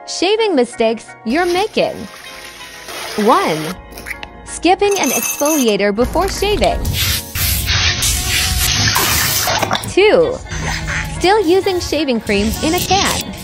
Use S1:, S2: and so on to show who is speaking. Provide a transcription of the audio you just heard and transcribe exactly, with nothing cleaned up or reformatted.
S1: Shaving mistakes you're making. one. Skipping an exfoliator before shaving. two. Still using shaving cream in a can.